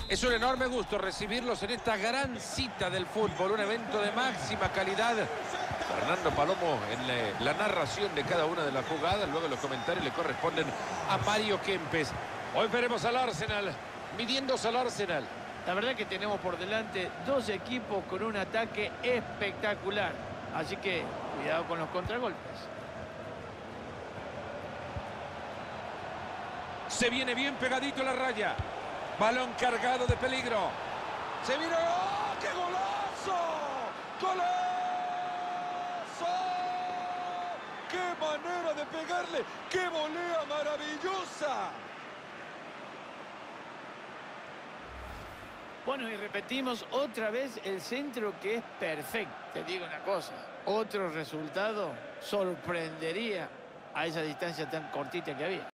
Es un enorme gusto recibirlos en esta gran cita del fútbol, un evento de máxima calidad. Fernando Palomo en la narración de cada una de las jugadas, luego los comentarios le corresponden a Mario Kempes. Hoy veremos al Arsenal, midiéndose al Arsenal. La verdad que tenemos por delante dos equipos con un ataque espectacular. Así que cuidado con los contragolpes. Se viene bien pegadito a la raya. Balón cargado de peligro. Se viene. ¡Oh, qué golazo! ¡Golazo! ¡Qué manera de pegarle! ¡Qué volea maravillosa! Bueno, y repetimos otra vez el centro que es perfecto. Te digo una cosa, otro resultado sorprendería a esa distancia tan cortita que había.